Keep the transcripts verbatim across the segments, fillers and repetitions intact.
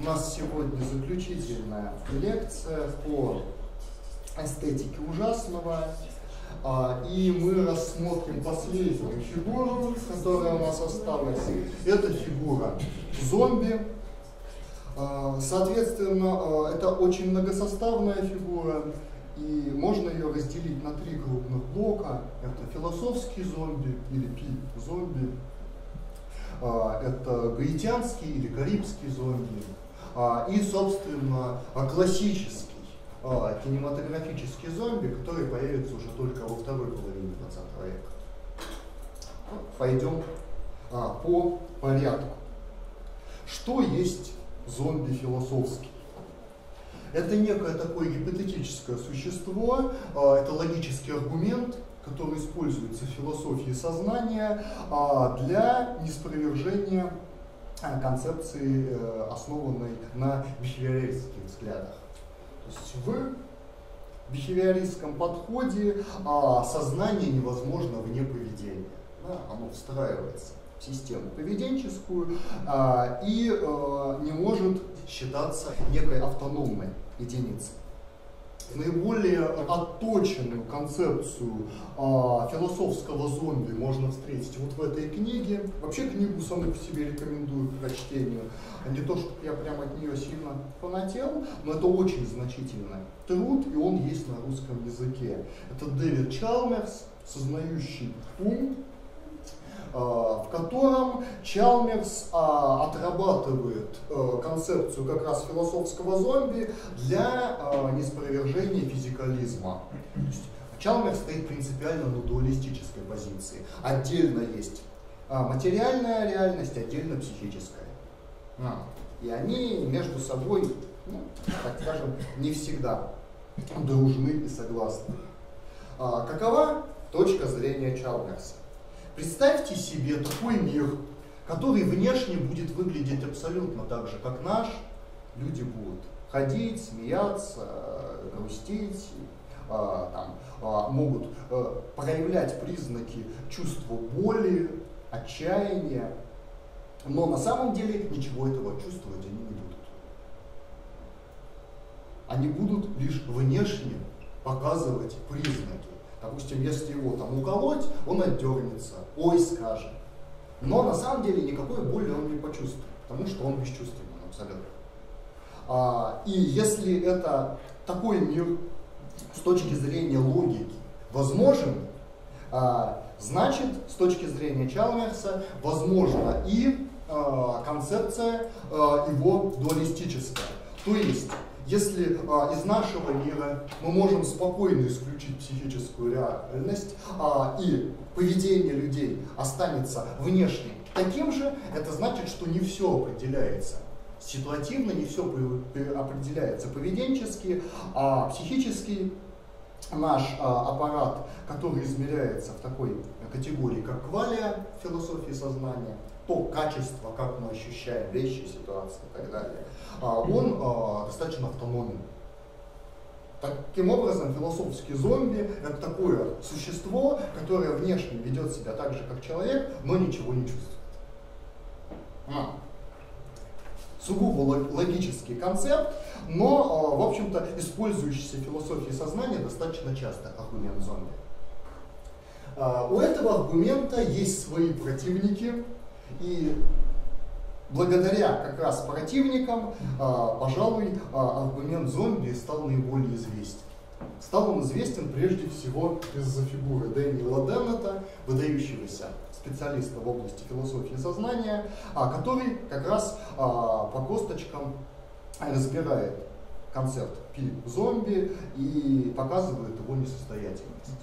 У нас сегодня заключительная лекция по эстетике ужасного. И мы рассмотрим последнюю фигуру, которая у нас осталась. Это фигура зомби. Соответственно, это очень многосоставная фигура, и можно ее разделить на три крупных блока. Это философский зомби или пи-зомби, это гаитянский или карибский зомби, и, собственно, классический кинематографический зомби, который появится уже только во второй половине двадцатого века. Пойдем а, по порядку. Что есть зомби философский? Это некое такое гипотетическое существо, а, это логический аргумент, который используется в философии сознания а, для неспровержения а, концепции, а, основанной на бихевиористских взглядах. То есть в бихевиористском подходе а, сознание невозможно вне поведения. Да, оно встраивается в систему поведенческую а, и а, не может считаться некой автономной единицей. Наиболее отточенную концепцию а, философского зомби можно встретить вот в этой книге. Вообще книгу саму по себе рекомендую к прочтению. Не то, чтобы я прям от нее сильно фанател, но это очень значительный труд, и он есть на русском языке. Это Дэвид Чалмерс, «Сознающий ум», в котором Чалмерс а, отрабатывает а, концепцию как раз философского зомби для а, неспровержения физикализма. Чалмерс стоит принципиально на дуалистической позиции. Отдельно есть а, материальная реальность, отдельно психическая. А, и они между собой, ну, так скажем, не всегда дружны и согласны. А, какова точка зрения Чалмерса? Представьте себе такой мир, который внешне будет выглядеть абсолютно так же, как наш. Люди будут ходить, смеяться, грустить, а, там, а, могут а, проявлять признаки чувства боли, отчаяния, но на самом деле ничего этого чувствовать они не будут. Они будут лишь внешне показывать признаки. Допустим, если его там уколоть, он отдернется, ой скажет. Но на самом деле никакой боли он не почувствует, потому что он бесчувственен абсолютно. А, и если это такой мир с точки зрения логики возможен, а, значит, с точки зрения Чалмерса, возможна и а, концепция а, его дуалистическая. То есть, если а, из нашего мира мы можем спокойно исключить психическую реальность, а, и поведение людей останется внешне таким же, это значит, что не все определяется ситуативно, не все определяется поведенчески, а психический наш а, аппарат, который измеряется в такой категории, как квалия в философии сознания, то качество, как мы ощущаем вещи, ситуации и так далее, он а, достаточно автономен. Таким образом, философский зомби — это такое существо, которое внешне ведет себя так же, как человек, но ничего не чувствует. А. Сугубо логический концепт, но, а, в общем-то, использующийся в философии сознания достаточно часто аргумент зомби. А, у этого аргумента есть свои противники. И благодаря как раз противникам, а, пожалуй, а, аргумент зомби стал наиболее известен. Стал он известен прежде всего из-за фигуры Дэниела Деннета, выдающегося специалиста в области философии сознания, а, который как раз а, по косточкам разбирает концепт пи-зомби и показывает его несостоятельность.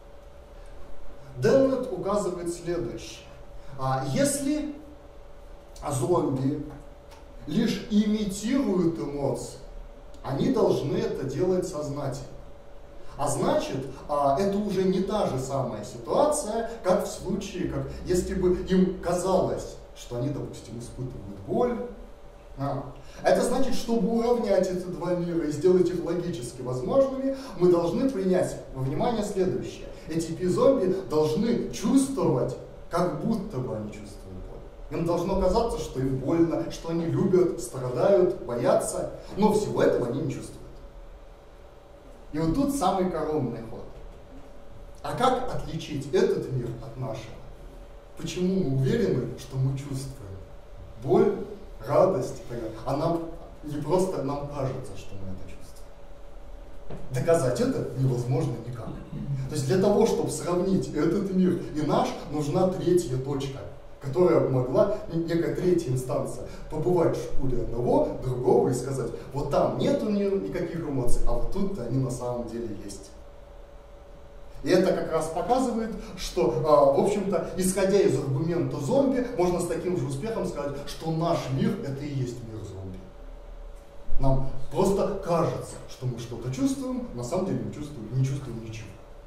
Деннет указывает следующее. А если зомби лишь имитируют эмоции, они должны это делать сознательно. А значит, это уже не та же самая ситуация, как в случае, как если бы им казалось, что они, допустим, испытывают боль. А. Это значит, чтобы уравнять эти два мира и сделать их логически возможными, мы должны принять во внимание следующее. Эти пи-зомби должны чувствовать, как будто бы они чувствуют боль. Им должно казаться, что им больно, что они любят, страдают, боятся, но всего этого они не чувствуют. И вот тут самый коронный ход. А как отличить этот мир от нашего? Почему мы уверены, что мы чувствуем боль, радость и так далее? А нам не просто нам кажется, что мы это чувствуем. Доказать это невозможно никак. То есть для того, чтобы сравнить этот мир и наш, нужна третья точка, которая могла, некая третья инстанция, побывать в шкуре одного, другого и сказать, вот там нету никаких эмоций, а вот тут-то они на самом деле есть. И это как раз показывает, что, в общем-то, исходя из аргумента зомби, можно с таким же успехом сказать, что наш мир — это и есть мир зомби. Нам просто кажется, что мы что-то чувствуем, на самом деле мы чувствуем, не чувствуем ничего.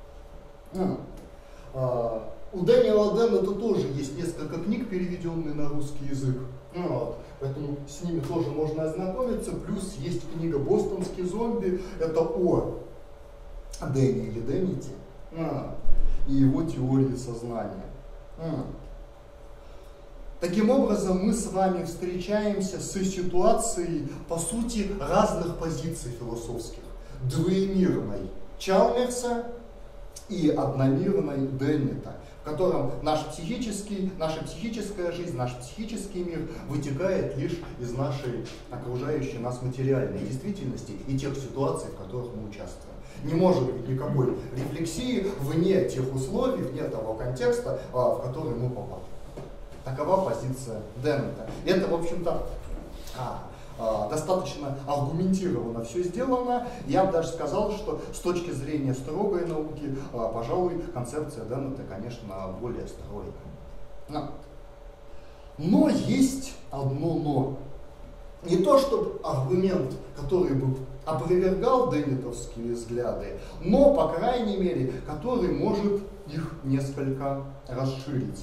А, у Дэниела Деннета тоже есть несколько книг, переведенные на русский язык. Вот. Поэтому с ними тоже можно ознакомиться. Плюс есть книга «Бостонский зомби». Это о Дэнни или Денните и его теории сознания. Таким образом, мы с вами встречаемся с ситуацией, по сути, разных позиций философских. Двоемирной Чалмерса и одномирной Деннета, в котором наш психический, наша психическая жизнь, наш психический мир вытекает лишь из нашей окружающей нас материальной действительности и тех ситуаций, в которых мы участвуем. Не может быть никакой рефлексии вне тех условий, вне того контекста, в который мы попали. Такова позиция Деннета. Это, в общем-то, достаточно аргументированно все сделано. Я бы даже сказал, что с точки зрения строгой науки, пожалуй, концепция Деннета, конечно, более стройная. Но, но есть одно но. Не то, чтобы аргумент, который бы опровергал деннетовские взгляды, но, по крайней мере, который может их несколько расширить.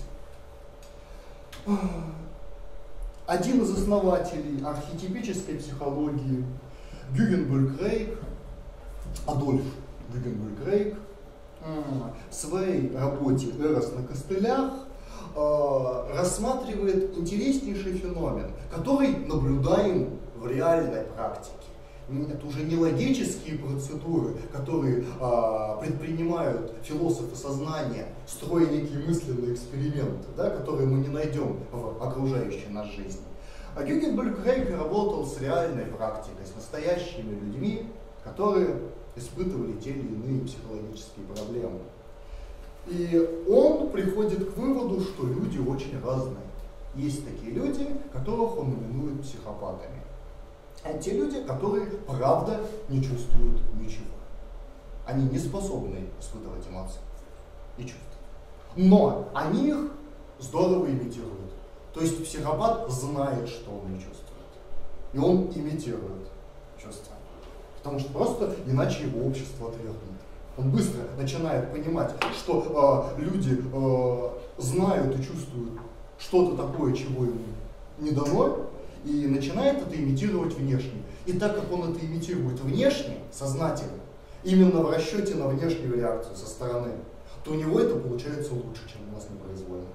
Один из основателей архетипической психологии, Гюгенбюль Крейг, Адольф Гюгенбюль Крейг, в своей работе «Эрос на костылях» рассматривает интереснейший феномен, который наблюдаем в реальной практике. Это уже не логические процедуры, которые а, предпринимают философы сознания, строя некие мысленные эксперименты, да, которые мы не найдем в окружающей нас жизни. А Гюгенбюль Крейг работал с реальной практикой, с настоящими людьми, которые испытывали те или иные психологические проблемы. И он приходит к выводу, что люди очень разные. Есть такие люди, которых он именует психопатами. А те люди, которые правда не чувствуют ничего. Они не способны испытывать эмоции и чувства. Но они их здорово имитируют. То есть психопат знает, что он не чувствует. И он имитирует чувства. Потому что просто иначе его общество отвергнет. Он быстро начинает понимать, что э, люди э, знают и чувствуют что-то такое, чего ему не дано, и начинает это имитировать внешне. И так как он это имитирует внешне, сознательно, именно в расчете на внешнюю реакцию со стороны, то у него это получается лучше, чем у нас непроизвольно.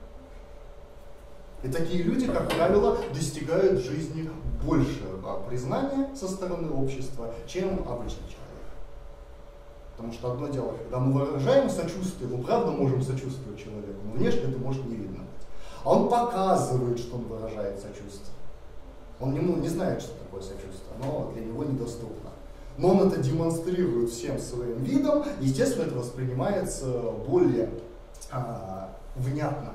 И такие люди, как правило, достигают в жизни большего признания со стороны общества, чем обычный человек. Потому что одно дело, когда мы выражаем сочувствие, мы правда можем сочувствовать человеку, но внешне это может не видно быть. А он показывает, что он выражает сочувствие. Он не, не знает, что такое сочувствие, но для него недоступно. Но он это демонстрирует всем своим видом, и, естественно, это воспринимается более а, внятно.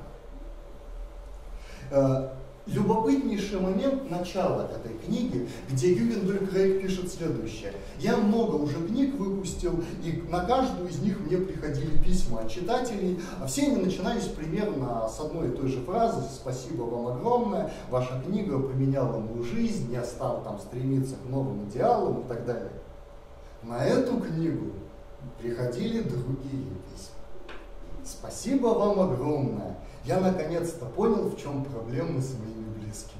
А, любопытнейший момент начала этой книги, где Гюгенбюль Крейг пишет следующее. Я много уже книг выпустил, и на каждую из них мне приходили письма от читателей. Все они начинались примерно с одной и той же фразы: «Спасибо вам огромное, ваша книга поменяла мою жизнь, я стал там стремиться к новым идеалам» и так далее. На эту книгу приходили другие письма. «Спасибо вам огромное, я наконец-то понял, в чем проблемы с моими близкими».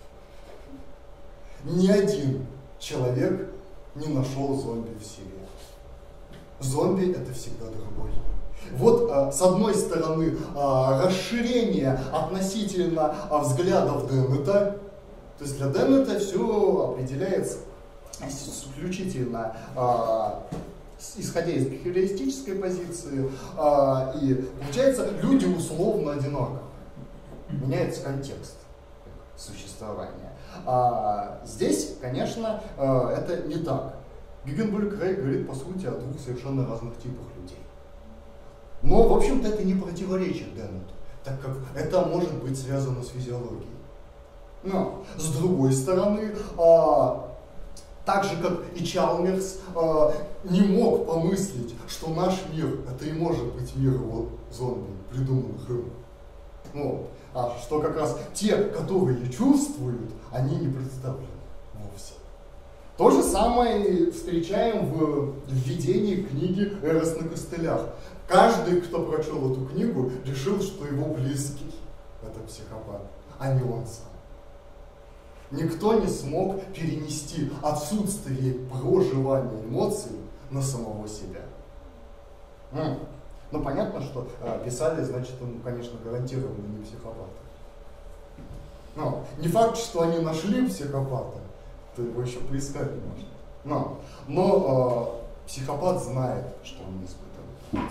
Ни один человек не нашел зомби в себе. Зомби — это всегда другой. Вот, с одной стороны, расширение относительно взглядов Деннета. То есть для Деннета все определяется исключительно исходя из бихевиористической позиции. И получается, люди условно одинаковы. Меняется контекст существования. А здесь, конечно, это не так. Гюгенбольд-Крейг говорит, по сути, о двух совершенно разных типах людей. Но, в общем-то, это не противоречит Деннету, так как это может быть связано с физиологией. Но, с другой стороны, а, так же, как и Чалмерс а, не мог помыслить, что наш мир, это и может быть мир вот зомби, придуманных им. Ну, а что как раз те, которые чувствуют, они не представлены вовсе. То же самое встречаем в введении книги «Эрос на костылях». Каждый, кто прочел эту книгу, решил, что его близкий – это психопат, а не он сам. Никто не смог перенести отсутствие проживания эмоций на самого себя. М. Ну, понятно, что э, писали, значит, он, конечно, гарантированно не психопаты. Но не факт, что они нашли психопата, то его еще поискать не можно. Но, но э, психопат знает, что он не испытывает.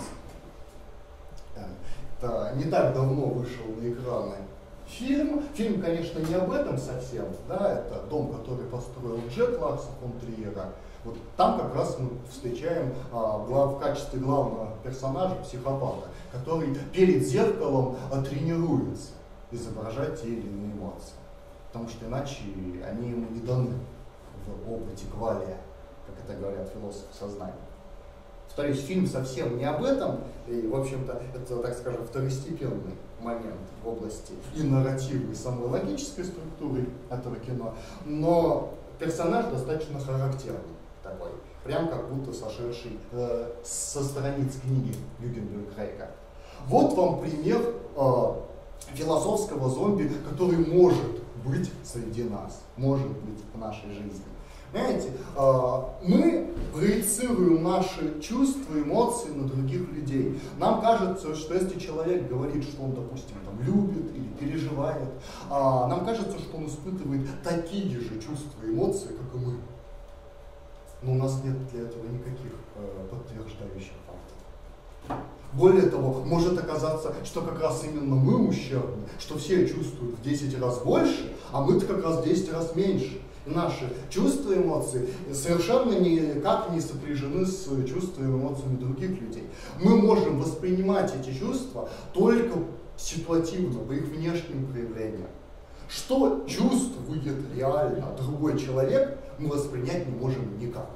Это не так давно вышел на экраны фильм. Фильм, конечно, не об этом совсем, да, это дом, который построил Джек Ларсон фон Триера. Вот там как раз мы встречаем а, глав, в качестве главного персонажа психопата, который перед зеркалом а, тренируется изображать те или иные эмоции. Потому что иначе они ему не даны в опыте квалия, как это говорят философы сознания. Повторюсь, фильм совсем не об этом, и, в общем-то, это, так скажем, второстепенный момент в области и нарратива, и самой логической структуры этого кино, но персонаж достаточно характерный такой, прям как будто сошедший э, со страниц книги Гюгенбольд-Крейга. Вот вам пример э, философского зомби, который может быть среди нас, может быть в нашей жизни. Понимаете, мы проецируем наши чувства, эмоции на других людей. Нам кажется, что если человек говорит, что он, допустим, там, любит или переживает, нам кажется, что он испытывает такие же чувства и эмоции, как и мы. Но у нас нет для этого никаких подтверждающих фактов. Более того, может оказаться, что как раз именно мы ущербны, что все чувствуют в десять раз больше, а мы-то как раз в десять раз меньше. Наши чувства и эмоции совершенно никак не сопряжены с чувствами и эмоциями других людей. Мы можем воспринимать эти чувства только ситуативно, по их внешним проявлениям. Что чувствует реально другой человек, мы воспринять не можем никак.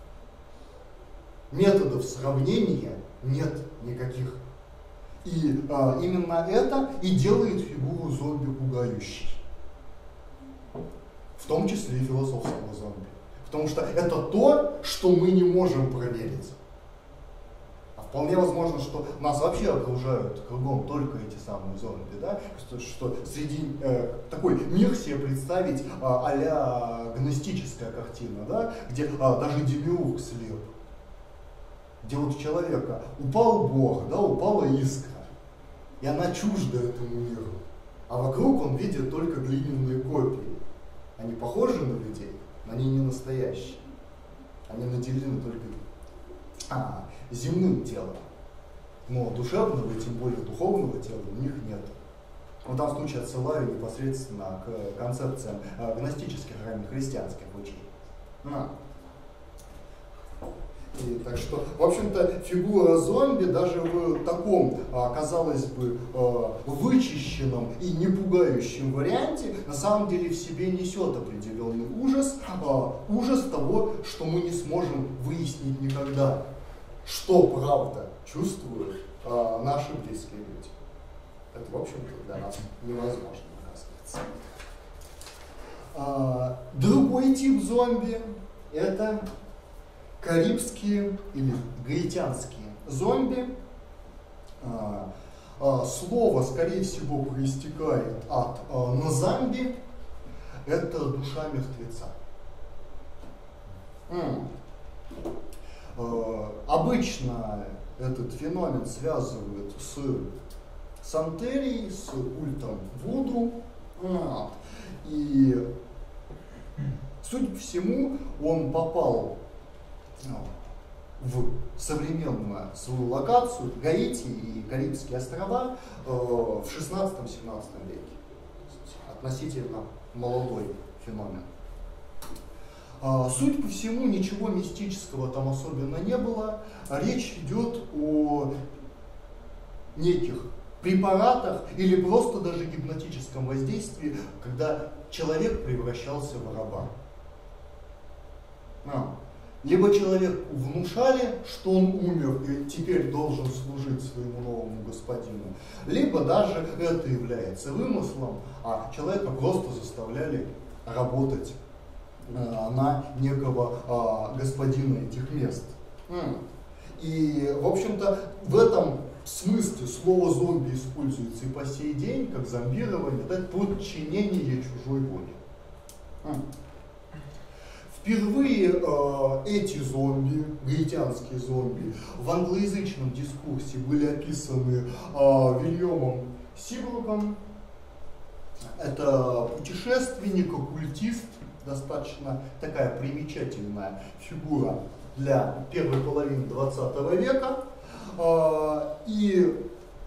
Методов сравнения нет никаких. И а, именно это и делает фигуру зомби пугающей. В том числе и философского зомби. Потому что это то, что мы не можем проверить. А вполне возможно, что нас вообще окружают кругом только эти самые зомби. Да? Что, что среди э, такой мир себе представить э, а-ля гностическая картина, да? Где э, даже демиург слеп. Где вот у человека упал Бог, да, упала искра. И она чужда этому миру. А вокруг он видит только глиняные копии. Они похожи на людей, но они не настоящие. Они наделены только а, земным телом. Но душевного и тем более духовного тела у них нет. В данном случае отсылаю непосредственно к концепциям гностических, раннехристианских учений. На. И, так что, в общем-то, фигура зомби даже в таком, казалось бы, вычищенном и не пугающем варианте на самом деле в себе несет определенный ужас, ужас того, что мы не сможем выяснить никогда, что правда чувствуют наши близкие люди. Это, в общем-то, для нас невозможно, оказывается. Другой тип зомби – это карибские или гаитянские зомби. А, а, слово, скорее всего, проистекает от а, назамби. Это душа мертвеца. М. А, обычно этот феномен связывают с сантерией, с культом вуду. Вот. И, судя по всему, он попал в современную свою локацию, Гаити и Карибские острова, в шестнадцатом-семнадцатом веке. Относительно молодой феномен. Судя по всему, ничего мистического там особенно не было. Речь идет о неких препаратах или просто даже гипнотическом воздействии, когда человек превращался в раба. А. Либо человеку внушали, что он умер и теперь должен служить своему новому господину, либо даже это является вымыслом, а человека просто заставляли работать э, на некого э, господина этих мест. И, в общем-то, в этом смысле слово зомби используется и по сей день, как зомбирование, это подчинение чужой воле. Впервые э, эти зомби, гаитянские зомби, в англоязычном дискурсе были описаны э, Вильямом Сибруком. Это путешественник, оккультист, достаточно такая примечательная фигура для первой половины двадцатого века. Э, и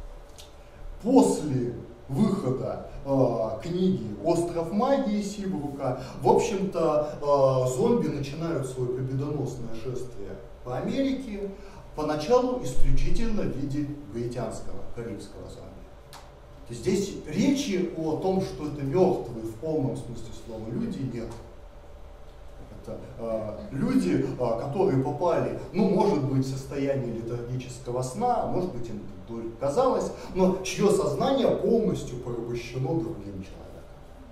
после выхода э, книги «Остров магии» Сибрука, в общем-то, э, зомби начинают свое победоносное шествие по Америке, поначалу исключительно в виде гаитянского, карибского зомби. То есть здесь речи о том, что это мертвые в полном смысле слова люди, нет. Это э, люди, э, которые попали, ну, может быть, в состояние летаргического сна, а может быть, им казалось, но чье сознание полностью порабощено другим человеком.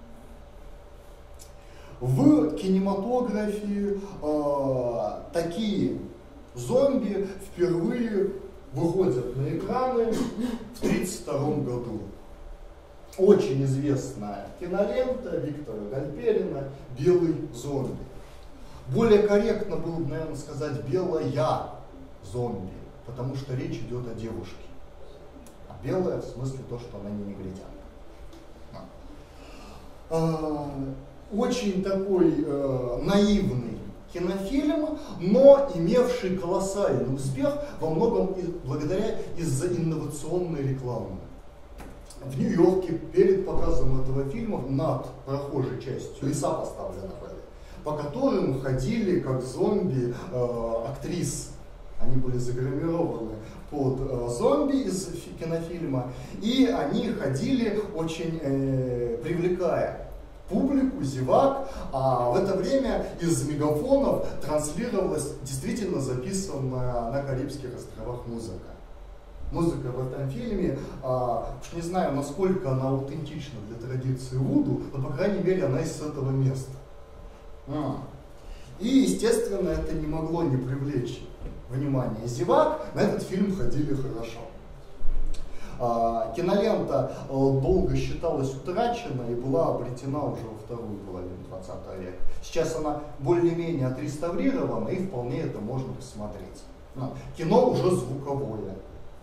В кинематографе э, такие зомби впервые выходят на экраны в тысяча девятьсот тридцать втором году. Очень известная кинолента Виктора Гальперина «Белый зомби». Более корректно было бы, наверное, сказать «белая зомби», потому что речь идет о девушке. А белая в смысле то, что она не негритянка. А, очень такой э, наивный кинофильм, но имевший колоссальный успех во многом и, благодаря из-за инновационной рекламы. В Нью-Йорке перед показом этого фильма над прохожей частью леса поставлены были, по которым ходили как зомби э, актрисы. Они были загримированы под э, зомби из кинофильма, и они ходили очень э, привлекая публику, зевак, а в это время из мегафонов транслировалась действительно записанная на Карибских островах музыка. Музыка в этом фильме, а, уж не знаю, насколько она аутентична для традиции вуду, но, по крайней мере, она из этого места. А. И, естественно, это не могло не привлечь внимание зевак, на этот фильм ходили хорошо. А, кинолента а, долго считалась утраченной и была обретена уже во вторую половину двадцатого века. Сейчас она более-менее отреставрирована, и вполне это можно посмотреть. А, кино уже звуковое.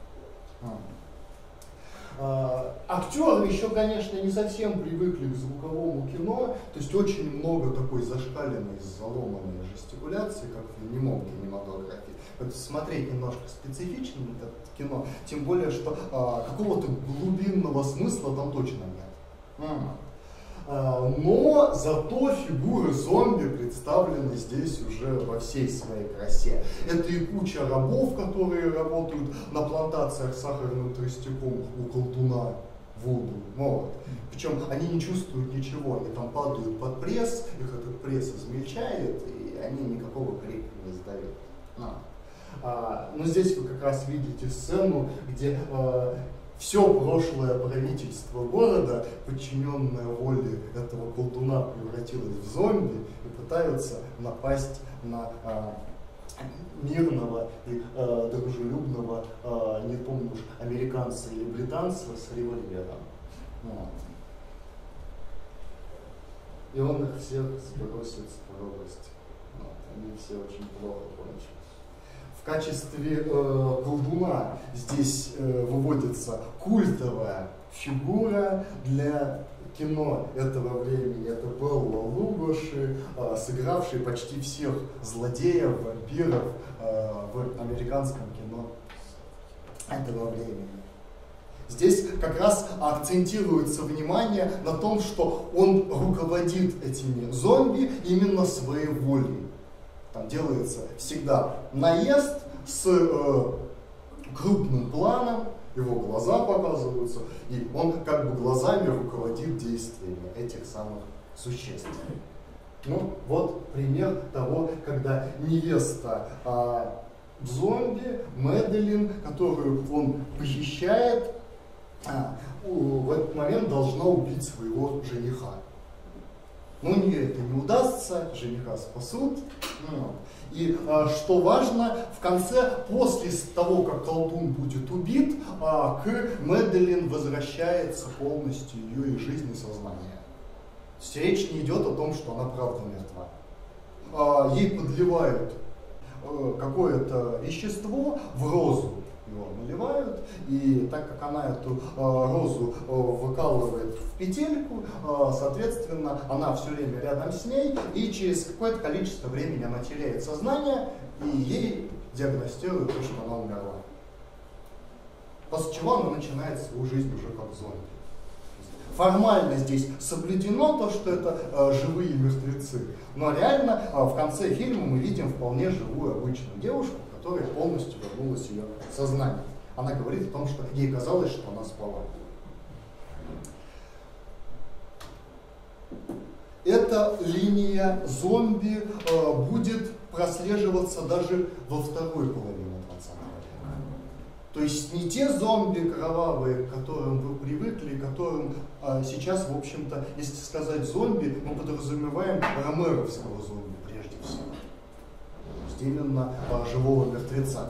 А, актеры еще, конечно, не совсем привыкли к звуковому кино, то есть очень много такой зашкаленной, заломанной жестикуляции, как в немом кинематографе. Вот смотреть немножко специфично это кино, тем более, что а, какого-то глубинного смысла там точно нет. А. Но зато фигуры зомби представлены здесь уже во всей своей красе. Это и куча рабов, которые работают на плантациях с сахарным тростником у колдуна вуду. Вот. Причем они не чувствуют ничего, они там падают под пресс, их этот пресс измельчает, и они никакого крика не издают. А. А, но здесь вы как раз видите сцену, где а, все прошлое правительство города, подчиненное воле этого колдуна, превратилось в зомби и пытаются напасть на а, мирного и а, дружелюбного, а, не помню уж, американца или британца с револьвером. Вот. И он их всех сбросит с пропасти. Вот. Они все очень плохо кончились. В качестве э, колдуна здесь э, выводится культовая фигура для кино этого времени. Это Белла Лугоши, э, сыгравший почти всех злодеев, вампиров э, в американском кино этого времени. Здесь как раз акцентируется внимание на том, что он руководит этими зомби именно своей волей. Там делается всегда наезд с э, крупным планом, его глаза показываются, и он как бы глазами руководит действиями этих самых существ. Ну, вот пример того, когда невеста э, зомби, Мэдалин, которую он похищает, а, в этот момент должна убить своего жениха. Но у нее это не удастся, жениха спасут. И а, что важно, в конце, после того, как колдун будет убит, а, к Мэдалин возвращается полностью ее и жизнь и сознание. То есть речь не идет о том, что она правда мертва. А, ей подливают а, какое-то вещество в розу. Его наливают, и так как она эту э, розу э, выкалывает в петельку, э, соответственно, она все время рядом с ней, и через какое-то количество времени она теряет сознание, и ей диагностируют то, что она умерла. После чего она начинает свою жизнь уже как зомби. Формально здесь соблюдено то, что это э, живые мертвецы, но реально э, в конце фильма мы видим вполне живую обычную девушку, которая полностью вернулась ее сознание. Она говорит о том, что ей казалось, что она спала. Эта линия зомби э, будет прослеживаться даже во второй половине двадцатого века. То есть не те зомби кровавые, к которым вы привыкли, которым э, сейчас, в общем-то, если сказать зомби, мы подразумеваем ромеровского зомби прежде всего. Именно а, живого мертвеца.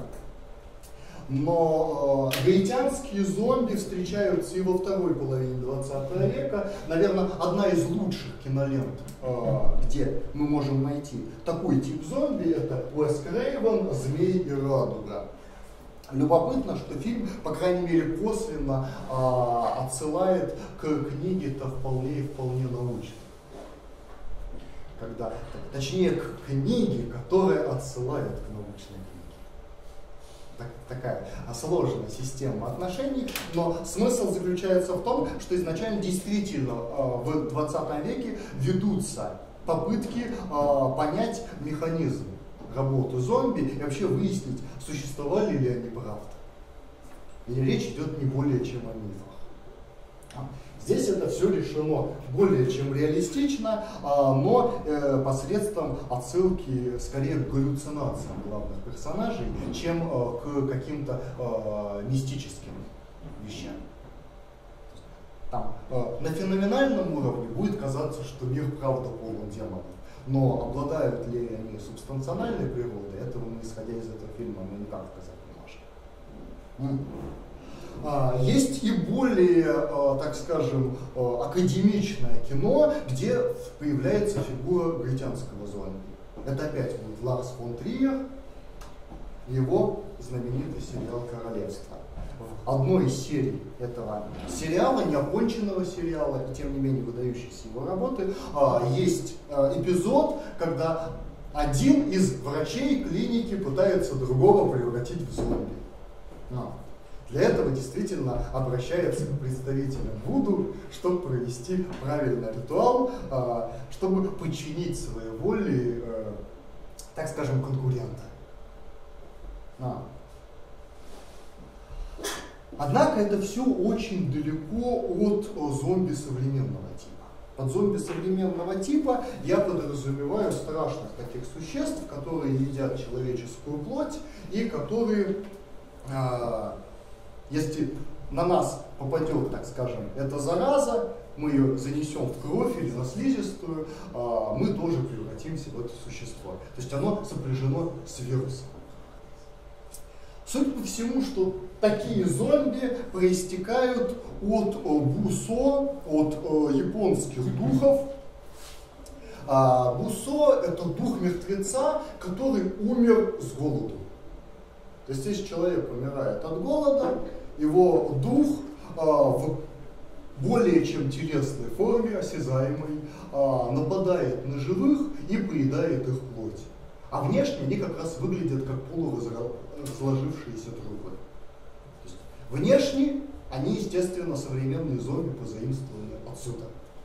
Но э, гаитянские зомби встречаются и во второй половине двадцатого века. Наверное, одна из лучших кинолент, э, где мы можем найти такой тип зомби, это Уэс Крейвен, «Змей и радуга». Любопытно, что фильм, по крайней мере, косвенно э, отсылает к книге-то вполне и вполне научной. Когда, точнее, к книге, которая отсылает к научной книге. Так, такая сложная система отношений, но смысл заключается в том, что изначально действительно в двадцатом веке ведутся попытки понять механизм работы зомби и вообще выяснить, существовали ли они правда. И речь идет не более чем о мифах. Здесь это все решено более чем реалистично, но посредством отсылки скорее к галлюцинациям главных персонажей, чем к каким-то мистическим вещам. Там, на феноменальном уровне будет казаться, что мир правда полон демонов, но обладают ли они субстанциональной природой, этого мы, исходя из этого фильма, мы никак сказать не можем. Есть и более, так скажем, академичное кино, где появляется фигура гаитянского зомби. Это опять будет Ларс фон Триер, его знаменитый сериал «Королевство». В одной из серий этого сериала, неоконченного сериала, и тем не менее выдающейся его работы, есть эпизод, когда один из врачей клиники пытается другого превратить в зомби. Для этого действительно обращается к представителям Вуду, чтобы провести правильный ритуал, чтобы подчинить своей воле, так скажем, конкурента. Однако это все очень далеко от зомби современного типа. Под зомби современного типа я подразумеваю страшных таких существ, которые едят человеческую плоть и которые... Если на нас попадет, так скажем, эта зараза, мы ее занесем в кровь или на слизистую, мы тоже превратимся в это существо. То есть оно сопряжено с вирусом. Судя по всему, что такие зомби проистекают от бусо, от японских духов. Бусо – это дух мертвеца, который умер с голоду. То есть если человек умирает от голода, его дух а, в более чем телесной форме, осязаемой, а, нападает на живых и поедает их плоть. А внешне они как раз выглядят как полуразложившиеся трупы. То есть внешне они, естественно, современные зомби позаимствованы отсюда.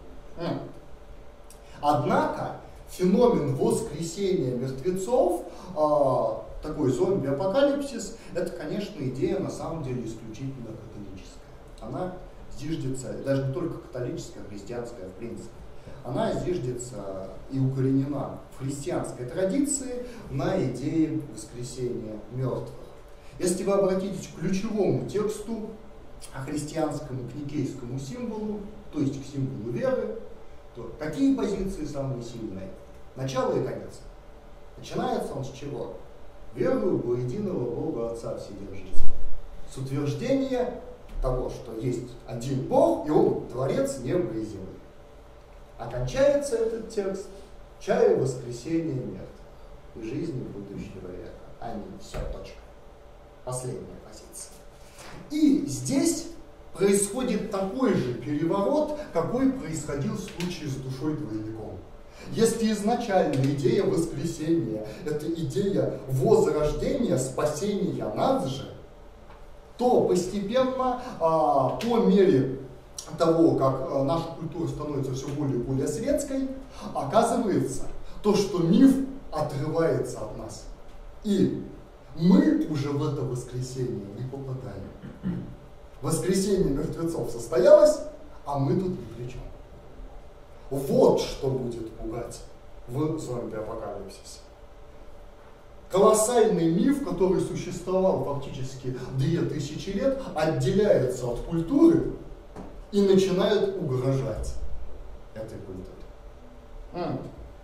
Однако феномен воскресения мертвецов, а, такой зомби-апокалипсис, это, конечно, идея на самом деле исключительно католическая. Она зиждется, даже не только католическая, а христианская в принципе. Она зиждется и укоренена в христианской традиции на идее воскресения мертвых. Если вы обратитесь к ключевому тексту, христианскому, к никейскому символу, то есть к символу веры, то какие позиции самые сильные? Начало и конец. Начинается он с чего? Верую во единого Бога Отца Вседержителя. С утверждения того, что есть один Бог, и Он Творец неба и земли. Окончается этот текст чаю воскресения мертвых и жизни будущего века. Аминь. Все, точка. Последняя позиция. И здесь происходит такой же переворот, какой происходил в случае с душой двойником. Если изначально идея воскресения – это идея возрождения, спасения нас же, то постепенно, по мере того, как наша культура становится все более и более светской, оказывается то, что миф отрывается от нас. И мы уже в это воскресенье не попадаем. Воскресение мертвецов состоялось, а мы тут ни при чем. Вот что будет пугать в зомби-апокалипсисе. Колоссальный миф, который существовал фактически две тысячи лет, отделяется от культуры и начинает угрожать этой культуре.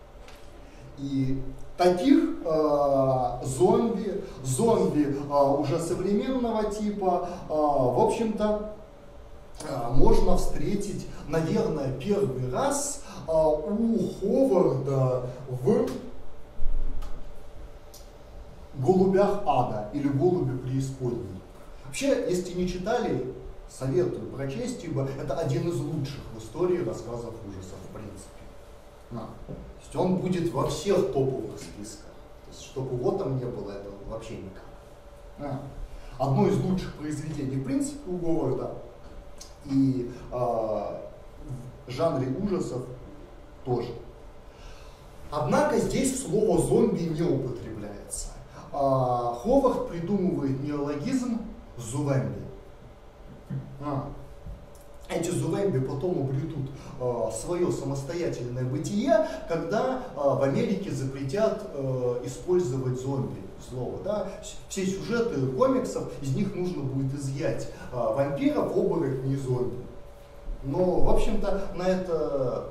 И таких э, зомби, зомби э, уже современного типа, э, в общем-то, э, можно встретить, наверное, первый раз э, у Ховарда в «Голубях ада» или «Голуби преисподней». Вообще, если не читали, советую прочесть, ибо это один из лучших в истории рассказов ужасов, в принципе. На. То есть он будет во всех топовых списках. То есть, чтобы его там не было, это вообще никак. На. Одно из лучших произведений, в принципе, у Говарда. И э, в жанре ужасов тоже. Однако здесь слово «зомби» не употребляется. А, Ховард придумывает неологизм «зувемби». А. Эти зувемби потом обретут а, свое самостоятельное бытие, когда а, в Америке запретят а, использовать зомби слово. Да? Все сюжеты комиксов, из них нужно будет изъять а, вампиров, оборотней и зомби. Но, в общем-то, на это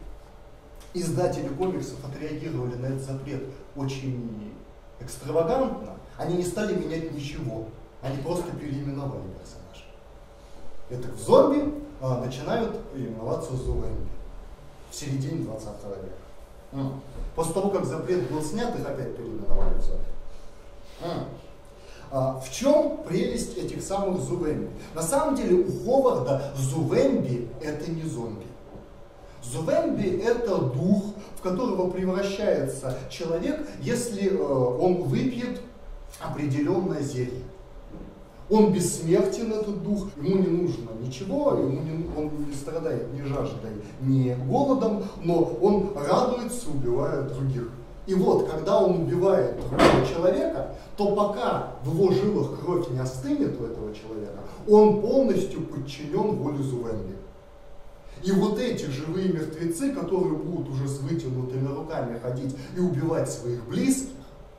издатели комиксов отреагировали на этот запрет очень экстравагантно. Они не стали менять ничего, они просто переименовали персонажа. Это в зомби а, начинают именоваться зомби в середине двадцатого века. Mm. После того, как запрет был снят, их опять переименовали в зомби. Mm. А, в чем прелесть этих самых зувемби? На самом деле у Ховарда зувемби это не зомби. Зувемби это дух, в которого превращается человек, если э, он выпьет определенное зелье. Он бессмертен, этот дух, ему не нужно ничего, ему не, он не страдает ни жаждой, ни голодом, но он радуется, убивая других. И вот, когда он убивает другого человека, то пока в его жилах кровь не остынет у этого человека, он полностью подчинен воле зувемби. И вот эти живые мертвецы, которые будут уже с вытянутыми руками ходить и убивать своих близких,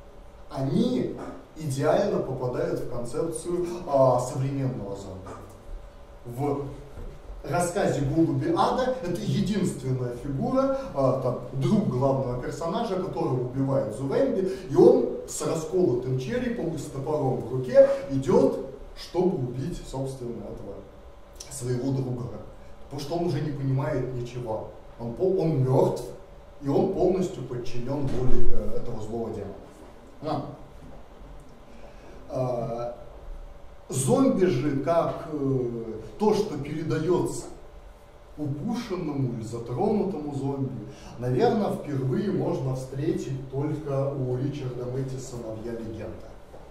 они идеально попадают в концепцию а, современного зомби. В рассказе «Голуби ада» это единственная фигура, а, там, друг главного персонажа, которого убивает зувемби, и он с расколотым черепом и с топором в руке идет, чтобы убить, собственно, этого своего друга. Потому что он уже не понимает ничего. Он, он мертв, и он полностью подчинен воле э, этого злого демона. э, зомби же как э, то, что передается укушенному или затронутому зомби, наверное, впервые можно встретить только у Ричарда Мэттисона в «Я легенда».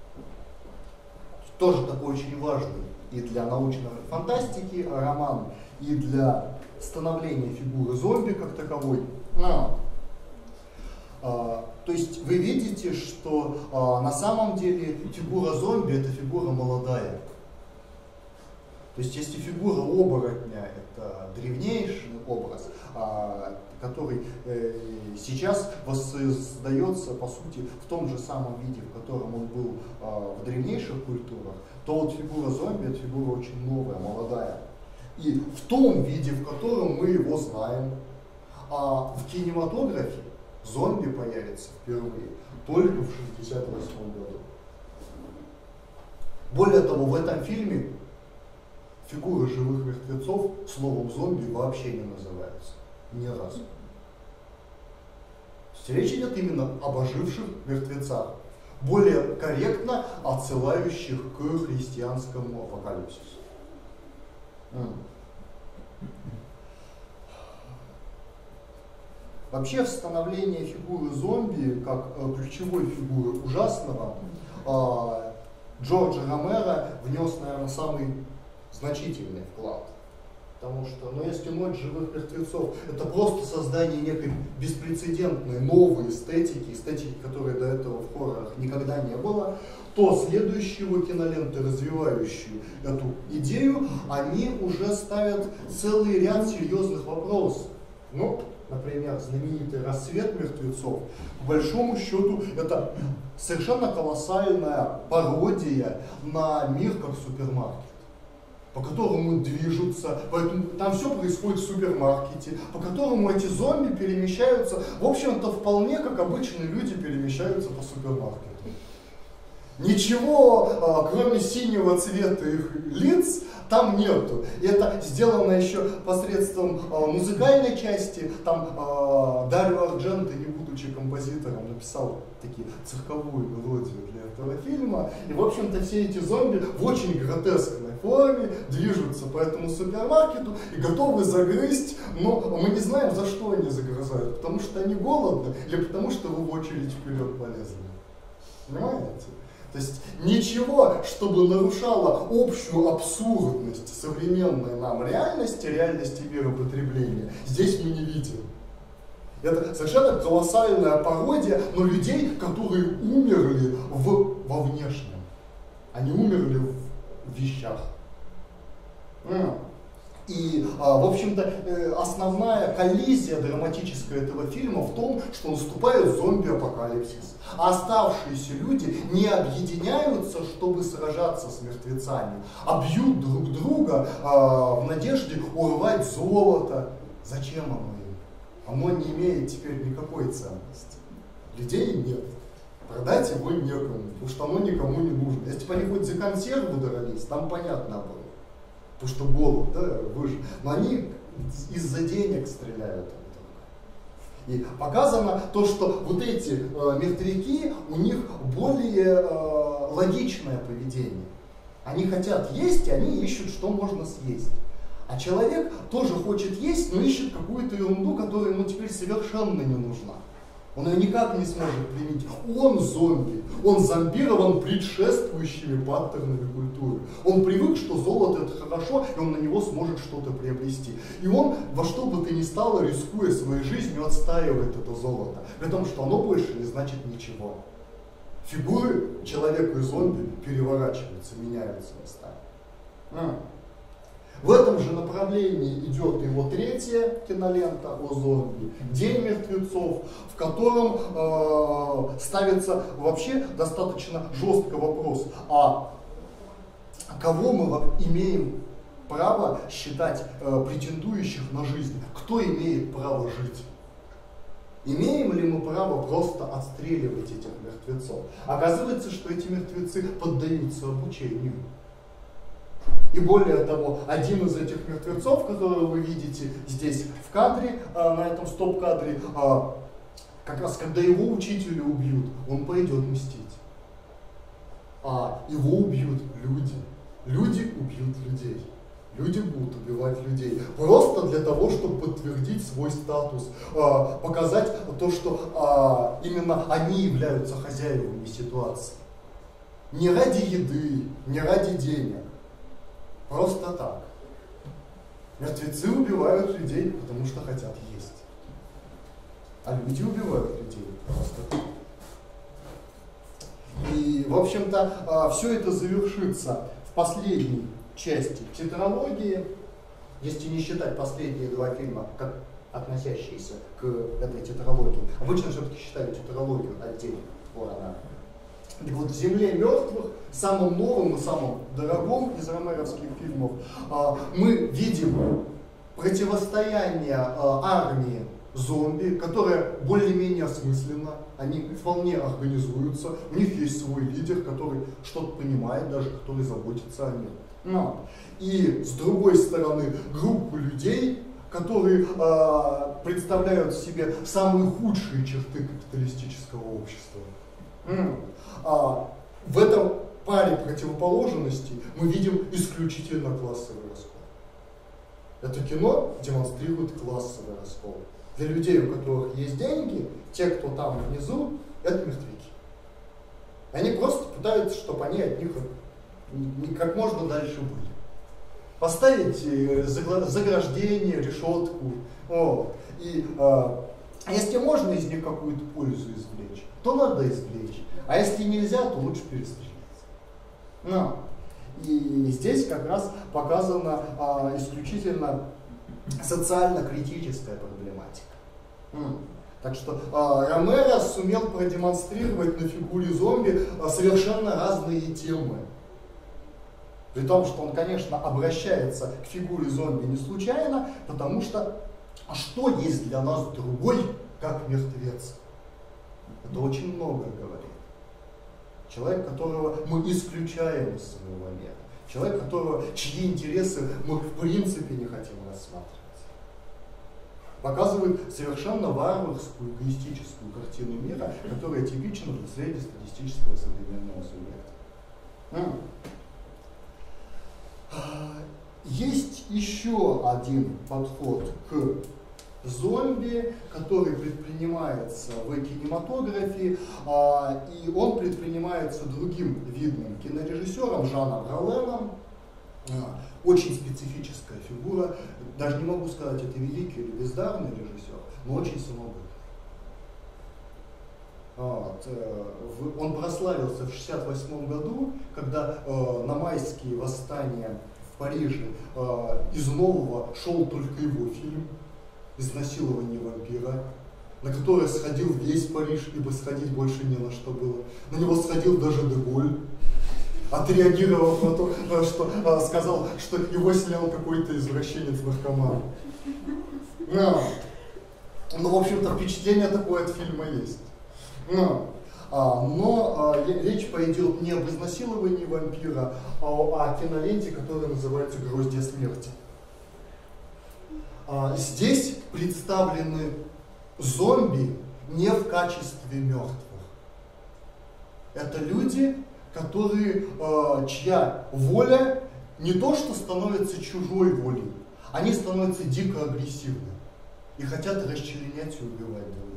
Тоже такой очень важный и для научной фантастики роман, и для становления фигуры зомби как таковой. Но, а, то есть вы видите, что а, на самом деле фигура зомби — это фигура молодая. То есть если фигура оборотня — это древнейший образ, а, который э, сейчас воссоздается, по сути, в том же самом виде, в котором он был а, в древнейших культурах, то вот фигура зомби — это фигура очень новая, молодая. И в том виде, в котором мы его знаем. А в кинематографе зомби появится впервые только в шестьдесят восьмом году. Более того, в этом фильме фигуры живых мертвецов словом зомби вообще не называются. Ни разу. Речь идет именно об оживших мертвецах, более корректно отсылающих к христианскому апокалипсису. Вообще, становление фигуры зомби как э, ключевой фигуры ужасного э, Джорджо Ромеро внес, наверное, самый значительный вклад. Потому что, ну, если «Ночь живых мертвецов» — это просто создание некой беспрецедентной новой эстетики, эстетики, которой до этого в хоррорах никогда не было, то следующие его киноленты, развивающие эту идею, они уже ставят целый ряд серьезных вопросов. Ну, например, знаменитый «Рассвет мертвецов», по большому счету, это совершенно колоссальная пародия на мир как супермаркет, по которому движутся, поэтому там все происходит в супермаркете, по которому эти зомби перемещаются, в общем-то, вполне как обычные люди перемещаются по супермаркету. Ничего, кроме синего цвета их лиц, там нету. И это сделано еще посредством музыкальной части. Там Дарио Ардженто, не будучи композитором, написал такие цирковую мелодию для этого фильма. И, в общем-то, все эти зомби в очень гротескной форме движутся по этому супермаркету и готовы загрызть, но мы не знаем, за что они загрызают. Потому что они голодны или потому что вы в очередь вперед полезли. Понимаете? То есть ничего, чтобы нарушало общую абсурдность современной нам реальности, реальности миропотребления, здесь мы не видим. Это совершенно колоссальная пародия на людей, которые умерли в, во внешнем. Они умерли в вещах. И, в общем-то, основная коллизия драматическая этого фильма в том, что наступает зомби-апокалипсис. А оставшиеся люди не объединяются, чтобы сражаться с мертвецами, а бьют друг друга в надежде урвать золото. Зачем оно им? Оно не имеет теперь никакой ценности. Людей нет. Продать его некому, потому что оно никому не нужно. Если бы они хоть за консерву дрались, там понятно было. Потому что голод, да, выжил. Но они из-за денег стреляют. И показано то, что вот эти э, мертвяки, у них более э, логичное поведение. Они хотят есть, и они ищут, что можно съесть. А человек тоже хочет есть, но ищет какую-то ерунду, которая ему теперь совершенно не нужна. Он ее никак не сможет применить. Он зомби. Он зомбирован предшествующими паттернами культуры. Он привык, что золото это хорошо, и он на него сможет что-то приобрести. И он во что бы то ни стало, рискуя своей жизнью, отстаивает это золото. При том, что оно больше не значит ничего. Фигуры человека и зомби переворачиваются, меняются местами. В этом же направлении идет его третья кинолента о зомби «День мертвецов», в котором э, ставится вообще достаточно жесткий вопрос, а кого мы имеем право считать э, претендующих на жизнь, кто имеет право жить. Имеем ли мы право просто отстреливать этих мертвецов? Оказывается, что эти мертвецы поддаются обучению. И более того, один из этих мертвецов, которого вы видите здесь в кадре, на этом стоп-кадре, как раз когда его учителя убьют, он пойдет мстить. а его убьют люди. Люди убьют людей. Люди будут убивать людей. Просто для того, чтобы подтвердить свой статус, показать то, что именно они являются хозяевами ситуации. Не ради еды, не ради денег. Просто так. Мертвецы убивают людей, потому что хотят есть. А люди убивают людей просто так. И, в общем-то, все это завершится в последней части тетралогии, если не считать последние два фильма как относящиеся к этой тетралогии. Обычно все-таки считают тетралогию отдельно. Вот она. И вот в «Земле мертвых», самым новым и самым дорогом из ромеровских фильмов, мы видим противостояние армии зомби, которая более-менее осмысленно, они вполне организуются, у них есть свой лидер, который что-то понимает, даже который заботится о них. Но. И с другой стороны группу людей, которые э, представляют в себе самые худшие черты капиталистического общества. Mm. А, в этом паре противоположностей мы видим исключительно классовый раскол. Это кино демонстрирует классовый раскол. Для людей, у которых есть деньги, те, кто там внизу, это мертвяки. Они просто пытаются, чтобы они от них как можно дальше были. Поставить заграждение, решетку. Вот. И э, если можно из них какую-то пользу извлечь, то надо извлечь. А если нельзя, то лучше перестрелять. Но. И здесь как раз показана э, исключительно социально-критическая проблематика. Mm. Так что э, Ромеро сумел продемонстрировать на фигуре зомби э, совершенно разные темы. При том, что он, конечно, обращается к фигуре зомби не случайно, потому что а что есть для нас другой, как мертвец? Это очень многое говорит. Человек, которого мы исключаем из своего мира. Человек, которого, чьи интересы мы в принципе не хотим рассматривать. Показывает совершенно варварскую, эгоистическую картину мира, которая типична для среднестатистического современного субъекта. Есть еще один подход к зомби, который предпринимается в кинематографе, и он предпринимается другим видным кинорежиссером Жаном Роленом. Очень специфическая фигура, даже не могу сказать, это великий или бездарный режиссер, но очень самобытный. Вот. Он прославился в шестьдесят восьмом году, когда э, на майские восстания в Париже э, из нового шел только его фильм «Изнасилование вампира», на которое сходил весь Париж, ибо сходить больше не на что было. На него сходил даже Де-Голь, отреагировав на то, что э, сказал, что его снял какой-то извращенец-наркоман. Но, ну, в общем-то, впечатление такое от фильма есть. Но, а, но а, речь пойдет не об изнасиловании вампира, а о киноленте, которая называется «Гроздья смерти». А, здесь представлены зомби не в качестве мертвых. Это люди, которые, а, чья воля не то что становится чужой волей, они становятся дико агрессивны и хотят расчленять и убивать других.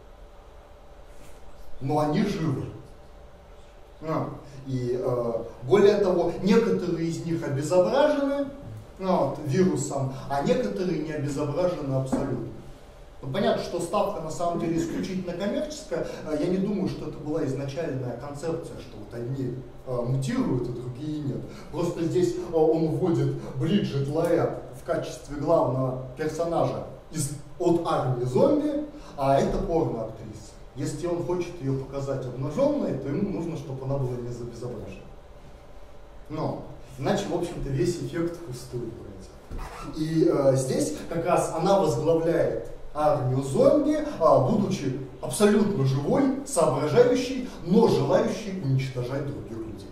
Но они живы. А, и э, более того, некоторые из них обезображены ну, вот, вирусом, а некоторые не обезображены абсолютно. Ну, понятно, что ставка на самом деле исключительно коммерческая. Я не думаю, что это была изначальная концепция, что вот одни э, мутируют, а другие нет. Просто здесь э, он вводит Бриджит Лаэр в качестве главного персонажа из, от армии зомби, а это порно-актриса. Если он хочет ее показать обнаженной, то ему нужно, чтобы она была не забезображена. Но, иначе, в общем-то, весь эффект впустую будет. И э, здесь как раз она возглавляет армию зомби, э, будучи абсолютно живой, соображающей, но желающей уничтожать других людей.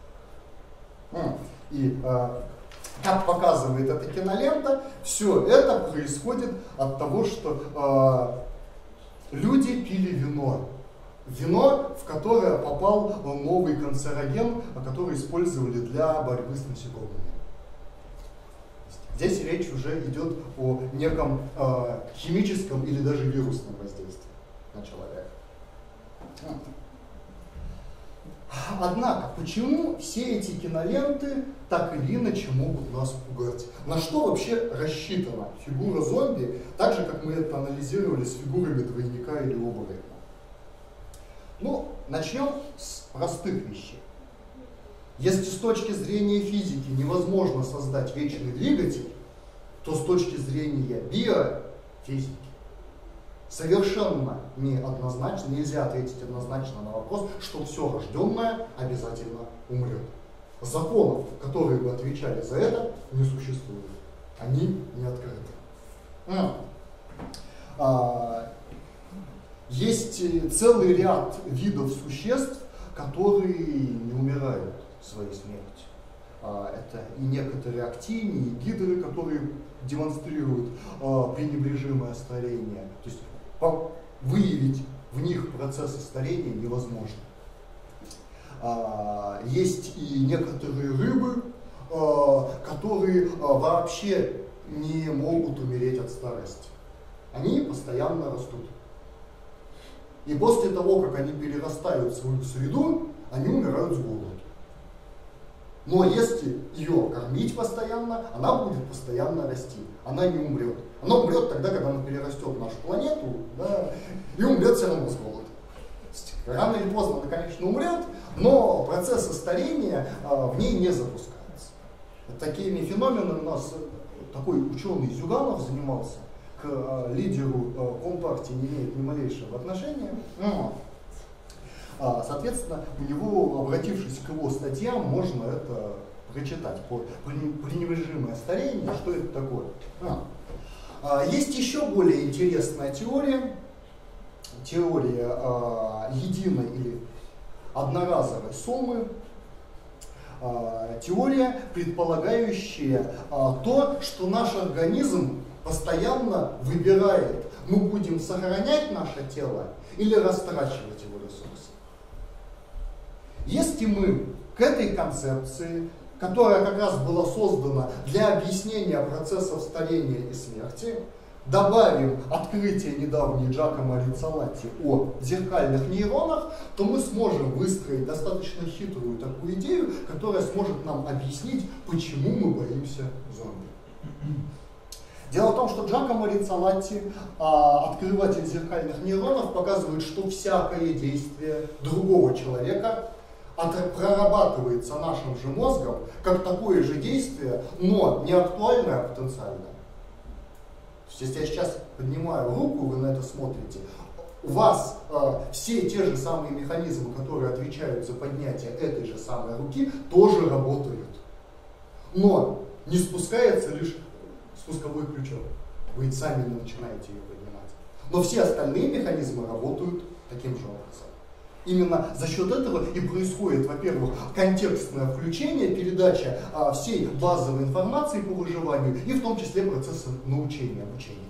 И э, как показывает эта кинолента, все это происходит от того, что э, люди пили вино вино, в которое попал новый канцероген, который использовали для борьбы с насекомыми. Здесь речь уже идет о неком э, химическом или даже вирусном воздействии на человека. Однако, почему все эти киноленты так или иначе могут нас пугать? На что вообще рассчитана фигура зомби, так же, как мы это анализировали с фигурами двойника или оборотня? Ну, начнем с простых вещей. Если с точки зрения физики невозможно создать вечный двигатель, то с точки зрения биофизики совершенно неоднозначно, нельзя ответить однозначно на вопрос, что все рожденное обязательно умрет. Законов, которые бы отвечали за это, не существует. Они не открыты. А, есть целый ряд видов существ, которые не умирают своей смертью. А, это и некоторые актинии, и гидры, которые демонстрируют а, пренебрежимое старение. То есть выявить в них процессы старения невозможно. А, есть и некоторые рыбы, а, которые а, вообще не могут умереть от старости. Они постоянно растут. И после того, как они перерастают свою среду, они умирают с голоду. Но если ее кормить постоянно, она будет постоянно расти. Она не умрет. Она умрет тогда, когда она перерастет нашу планету, да, и умрет все равно с голоду. Рано или поздно она, конечно, умрет, но процессы старения а, в ней не запускаются. Такими феноменами у нас такой ученый Зюганов занимался, к а, лидеру а, Компартии не имеет ни малейшего отношения. Но, а, соответственно, у него, обратившись к его статьям, можно это прочитать. По пренебрежимое старение, что это такое. А. Есть еще более интересная теория, теория э, единой или одноразовой суммы, э, теория, предполагающая э, то, что наш организм постоянно выбирает, мы будем сохранять наше тело или растрачивать его ресурсы. Если мы к этой концепции, которая как раз была создана для объяснения процессов старения и смерти, добавим открытие недавней Джакомо Риццолатти о зеркальных нейронах, то мы сможем выстроить достаточно хитрую такую идею, которая сможет нам объяснить, почему мы боимся зомби. Дело в том, что Джакомо Риццолатти, открыватель зеркальных нейронов, показывает, что всякое действие другого человека прорабатывается нашим же мозгом как такое же действие, но не актуальное, а потенциальное. То есть, если я сейчас поднимаю руку, вы на это смотрите, у вас э, все те же самые механизмы, которые отвечают за поднятие этой же самой руки, тоже работают. Но не спускается лишь спусковой крючок. Вы сами не начинаете ее поднимать. Но все остальные механизмы работают таким же образом. Именно за счет этого и происходит, во-первых, контекстное включение, передача а, всей базовой информации по выживанию и в том числе процесса научения, обучения.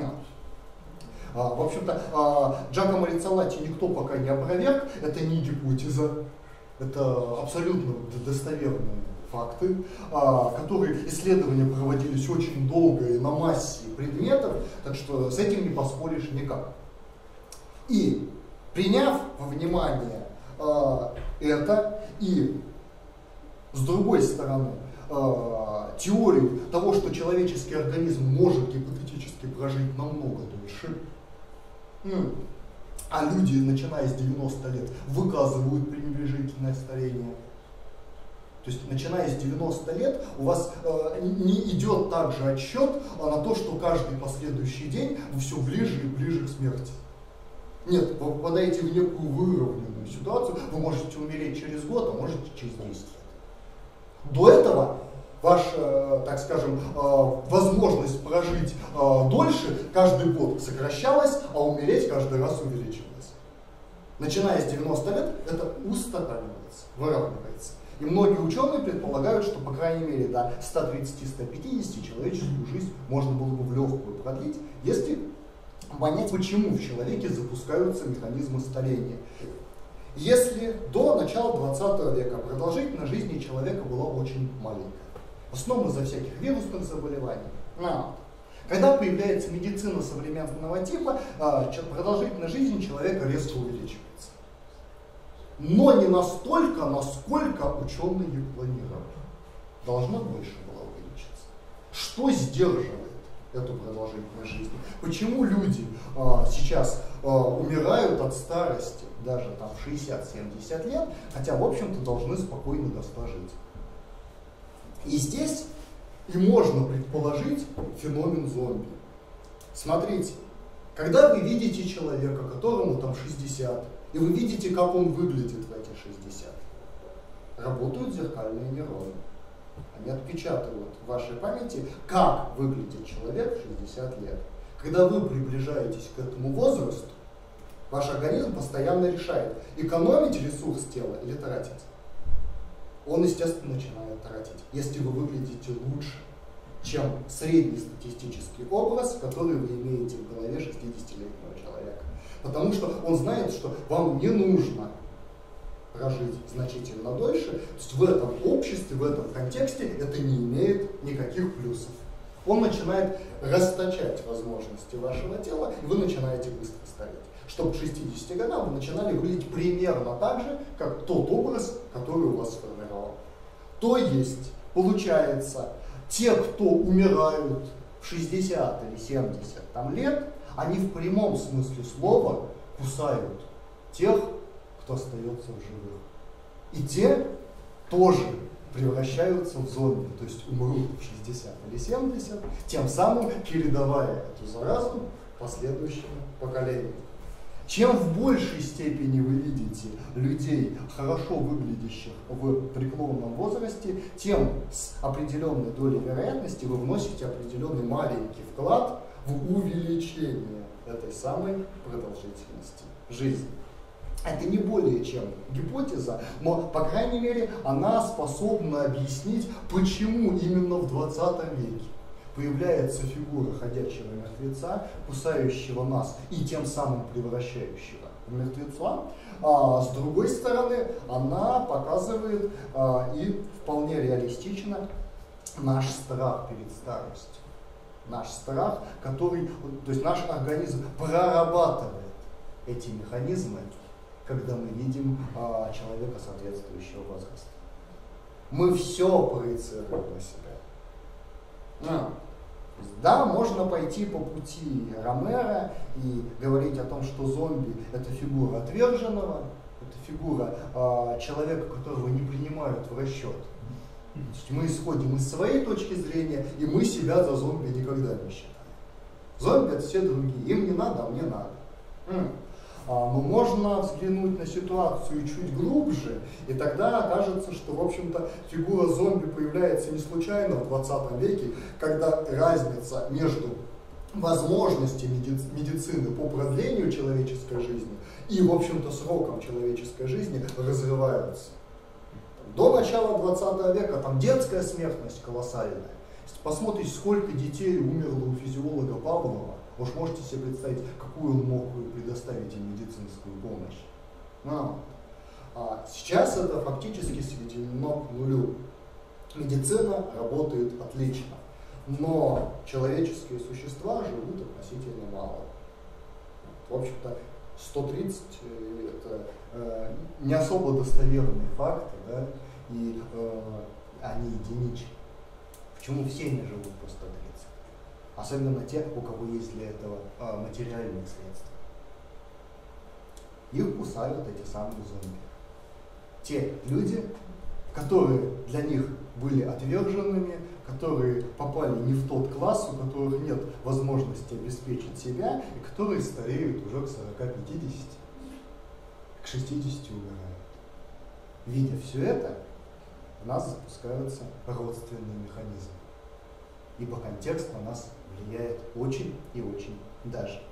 А, в общем-то, а, Джакомо Риццолатти никто пока не опроверг, это не гипотеза, это абсолютно достоверные факты, а, которые исследования проводились очень долго и на массе предметов, так что с этим не поспоришь никак. И приняв во внимание э, это и, с другой стороны, э, теорию того, что человеческий организм может гипотетически прожить намного дольше, mm. а люди, начиная с девяноста лет, выказывают пренебрежительное старение. То есть, начиная с девяноста лет, у вас э, не идет также отсчет а, на то, что каждый последующий день вы все ближе и ближе к смерти. Нет, вы попадаете в некую выровненную ситуацию, вы можете умереть через год, а можете через десять лет. До этого ваша, так скажем, возможность прожить дольше каждый год сокращалась, а умереть каждый раз увеличивалась. Начиная с девяноста лет это устаканивается, выравнивается. И многие ученые предполагают, что по крайней мере до ста тридцати — ста пятидесяти человеческую жизнь можно было бы в легкую продлить, если понять, почему в человеке запускаются механизмы старения. Если до начала двадцатого века продолжительность жизни человека была очень маленькая, в основном из-за всяких вирусных заболеваний. Но, когда появляется медицина современного типа, продолжительность жизни человека резко увеличивается. Но не настолько, насколько ученые планировали. Должна больше была увеличиться. Что сдерживает эту продолжительность жизни? Почему люди а, сейчас а, умирают от старости, даже там в шестьдесят-семьдесят лет, хотя, в общем-то, должны спокойно до ста жить? И здесь и можно предположить феномен зомби. Смотрите, когда вы видите человека, которому там шестьдесят, и вы видите, как он выглядит в эти шестьдесят, работают зеркальные нейроны. Они отпечатывают в вашей памяти, как выглядит человек в шестьдесят лет. Когда вы приближаетесь к этому возрасту, ваш организм постоянно решает, экономить ресурс тела или тратить. Он, естественно, начинает тратить, если вы выглядите лучше, чем среднестатистический образ, который вы имеете в голове шестидесятилетнего человека. Потому что он знает, что вам не нужно прожить значительно дольше, то есть в этом обществе, в этом контексте это не имеет никаких плюсов. Он начинает расточать возможности вашего тела, и вы начинаете быстро стареть. Чтобы к шестидесяти годам вы начинали выглядеть примерно так же, как тот образ, который у вас сформировал. То есть, получается, те, кто умирают в шестьдесят или семьдесят там, лет, они в прямом смысле слова кусают тех, кто остается в живых. И те тоже превращаются в зомби, то есть умрут в шестьдесят или семьдесят, тем самым передавая эту заразу последующим поколениям. Чем в большей степени вы видите людей, хорошо выглядящих в преклонном возрасте, тем с определенной долей вероятности вы вносите определенный маленький вклад в увеличение этой самой продолжительности жизни. Это не более чем гипотеза, но, по крайней мере, она способна объяснить, почему именно в двадцатом веке появляется фигура ходячего мертвеца, кусающего нас и тем самым превращающего в мертвеца. А с другой стороны, она показывает а, и вполне реалистично наш страх перед старостью. Наш страх, который, то есть наш организм прорабатывает эти механизмы, когда мы видим а, человека соответствующего возраста. Мы все проецируем на себя. А, да, можно пойти по пути Ромеро и говорить о том, что зомби – это фигура отверженного, это фигура а, человека, которого не принимают в расчет. То есть мы исходим из своей точки зрения, и мы себя за зомби никогда не считаем. Зомби – это все другие, им не надо, а мне надо. Но можно взглянуть на ситуацию чуть глубже, и тогда окажется, что, в общем-то, фигура зомби появляется не случайно в двадцатом веке, когда разница между возможностями медицины по продлению человеческой жизни и, в общем-то, сроком человеческой жизни разрываются. До начала двадцатого века там детская смертность колоссальная. Если посмотрите, сколько детей умерло у физиолога Павлова, вы же можете себе представить, какую он мог предоставить им медицинскую помощь. Но, а сейчас это фактически сведено к нулю. Медицина работает отлично, но человеческие существа живут относительно мало. В общем-то, сто тридцать это э, не особо достоверные факты, да, и э, они единичны. Почему все не живут по сто тридцать? Особенно те, у кого есть для этого а, материальные средства. Их кусают эти самые зомби. Те люди, которые для них были отверженными, которые попали не в тот класс, у которых нет возможности обеспечить себя, и которые стареют уже к сорока-пятидесяти, к шестидесяти умирают. Видя все это, в нас запускаются родственные механизмы, ибо контекст на нас влияет очень и очень даже.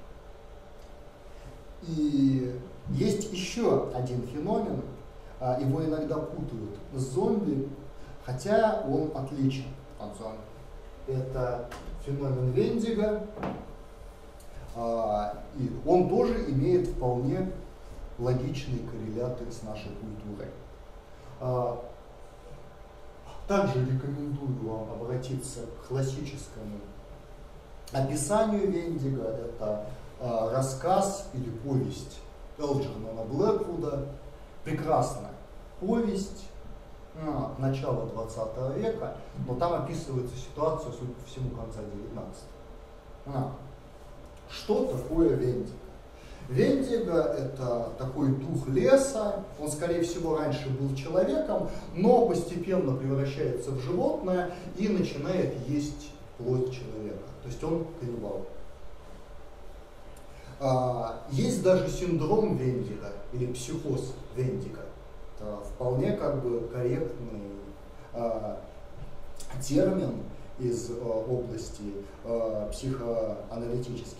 И есть еще один феномен, его иногда путают с зомби, хотя он отличен от зомби. Это феномен Вендига. И он тоже имеет вполне логичные корреляты с нашей культурой. Также рекомендую вам обратиться к классическому описанию Вендига. Это рассказ или повесть Элджернона Блэквуда. Прекрасная повесть начала двадцатого века, но там описывается ситуация, судя по всему, конца девятнадцатого. Что такое Вендиг? Вендига — это такой дух леса, он, скорее всего, раньше был человеком, но постепенно превращается в животное и начинает есть плоть человека. То есть он каннибал. А, есть даже синдром Вендига или психоз Вендига. Это вполне как бы корректный а, термин из а, области а, психоаналитических